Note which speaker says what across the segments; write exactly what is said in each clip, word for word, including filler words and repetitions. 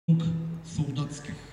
Speaker 1: sołdackich.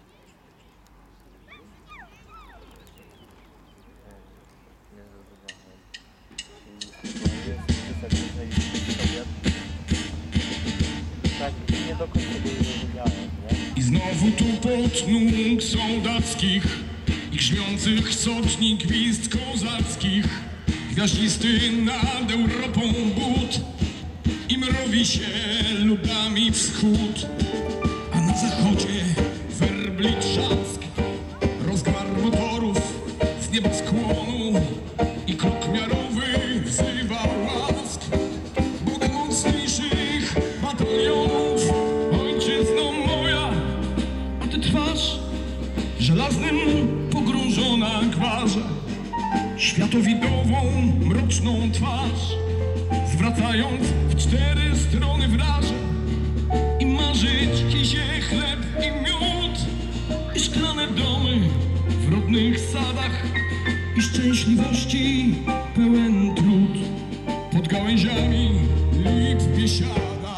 Speaker 2: Tak, nie do końca go zrozumiałem, nie?
Speaker 1: I znowu tupot nóg sołdackich i grzmiących soczni gwizd kozackich. Gwiaździsty nad Europą but i mrowi się ludami wschód. A na zachodzie werbli trzask, rozgwar motorów z nieboskłonu i krok miarowy wzywa łask. Bogiem mocniejszych batalionów, ojczyzno moja, a ty trwasz żelaznym pogrążona gwarze, światowidową mroczną twarz, zwracając w cztery strony wraże. I marzyć ci się chleb i miód, i szklane domy w rodnych sadach, i szczęśliwości pełen trud pod gałęziami lip biesiada.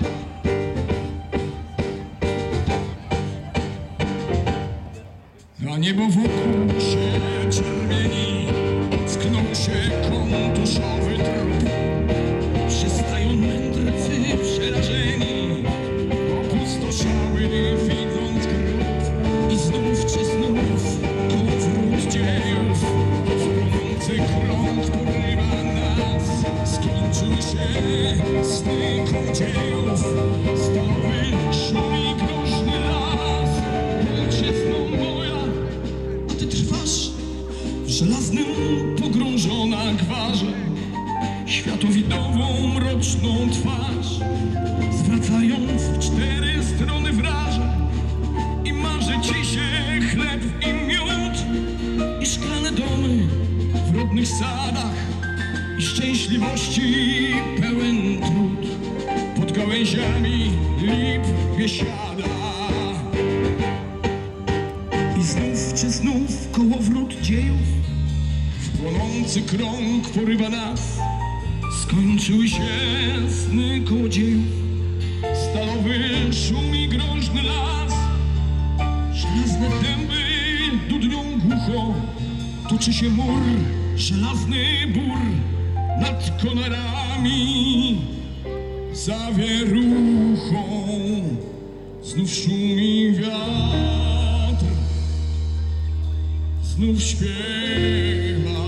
Speaker 1: A niebo wokół się czerwieni, sknął się kontuszowy trup. Przystają mędrcy przerażeni, opustoszały widząc grób. I znów czy znów kołowrót dziejów, płonący krąg porywa nas. Skończył się sny kołdziejów, stalowy szumi groźny las. Ojczyzno moja, a ty trwasz w żelaznym pogrążona gwarze, światowidową mroczną twarz, zwracając w cztery strony wraże. I marzy ci się chleb i miód, i szklane domy w rodnych sadach, i szczęśliwości pełen trud pod gałęziami lip biesiada. I znów czy znów kołowrót dziejów, w płonący krąg porywa nas. Skończyły się sny kołodziejów, stalowy szumi groźny las. Żelazne dęby dudnią głucho, toczy się mur, żelazny bór nad konarami. Zawieruchą znów szumi wiatr, znów śpiewa